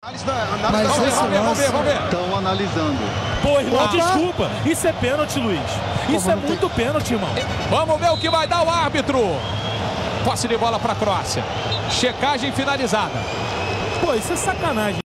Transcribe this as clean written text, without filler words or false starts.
Vamos ver. Estão analisando. Pô, irmão, desculpa. Isso é pênalti, Luiz. Isso é muito pênalti, irmão. Vamos ver o que vai dar o árbitro. Posse de bola para a Croácia. Checagem finalizada. Pô, isso é sacanagem.